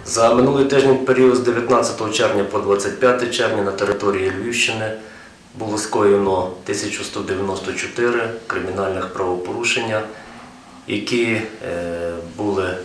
За минулий тиждень період з 19 червня по 25 червня на території Львівщини було скоєно 1194 кримінальних правопорушення, які були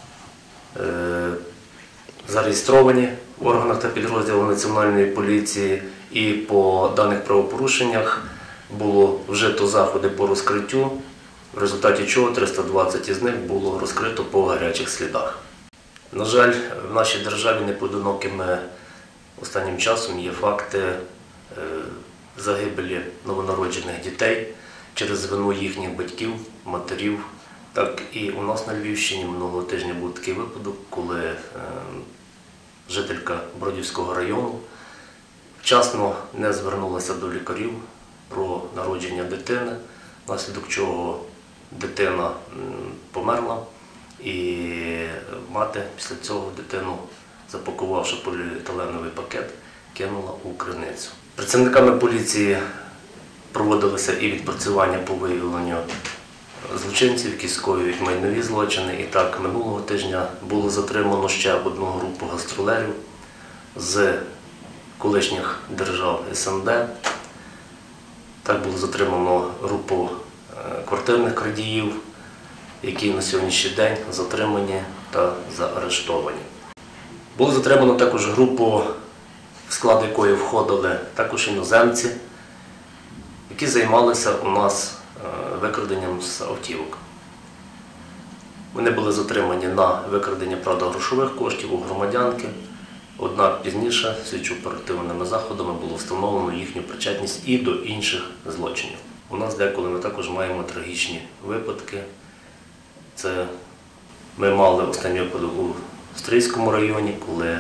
зареєстровані в органах та підрозділах Національної поліції, і по даних правопорушеннях було вжито заходи по розкриттю, в результаті чого 320 із них було розкрито по гарячих слідах. На жаль, в нашій державі непоодинокими останнім часом є факти загибелі новонароджених дітей через вину їхніх батьків, матерів. Так і у нас на Львівщині минулого тижня був такий випадок, коли жителька Бродівського району вчасно не звернулася до лікарів про народження дитини, внаслідок чого дитина померла, і мати після цього дитину, запакувавши поліетиленовий пакет, кинула у криницю. Працівниками поліції проводилися і відпрацювання по виявленню злочинців, які скоюють майнові злочини. І так, минулого тижня було затримано ще одну групу гастролерів з колишніх держав СНД. Так було затримано групу квартирних крадіїв, які на сьогоднішній день затримані та заарештовані. Було затримано також групу, в склад якої входили також іноземці, які займалися у нас викраденням з автівок. Вони були затримані на викрадення, правда, грошових коштів у громадянки, однак пізніше слідчо-оперативними заходами було встановлено їхню причетність і до інших злочинів. У нас деколи ми також маємо трагічні випадки. Це ми мали останній випадок у Стрийському районі, коли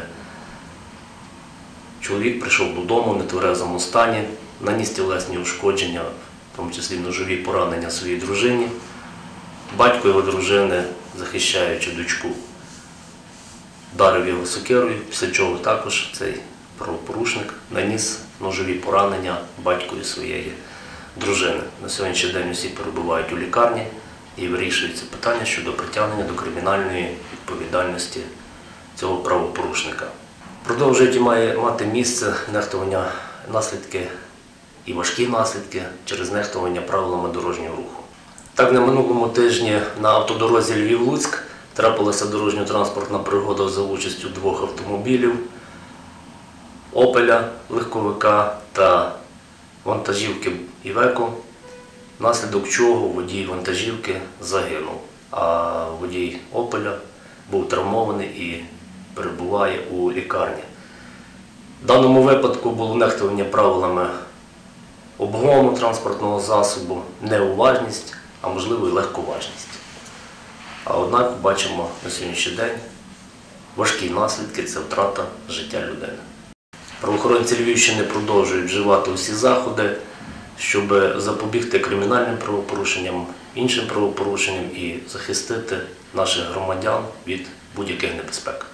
чоловік прийшов додому в нетверезому стані, наніс тілесні ушкодження, в тому числі ножові поранення своїй дружині. Батько його дружини, захищаючи дочку, вдарив його сокирою, після чого також цей правопорушник наніс ножові поранення батькові своєї дружини. На сьогоднішній день усі перебувають у лікарні і вирішується питання щодо притягнення до кримінальної відповідальності цього правопорушника. Продовжують і має мати місце нехтування, наслідки і важкі наслідки через нехтування правилами дорожнього руху. Так, на минулому тижні на автодорозі Львів-Луцьк трапилася дорожньо-транспортна пригода за участю двох автомобілів – «Опеля» легковика та вантажівки «Івеко», внаслідок чого водій вантажівки загинув, а водій «Опеля» був травмований і перебуває у лікарні. В даному випадку було нехтування правилами обгону транспортного засобу, неуважність, а можливо і легковажність. А однак бачимо на сьогоднішній день важкі наслідки – це втрата життя людини. Правоохоронці Львівщини продовжують вживати усі заходи, щоб запобігти кримінальним правопорушенням, іншим правопорушенням і захистити наших громадян від будь-яких небезпек.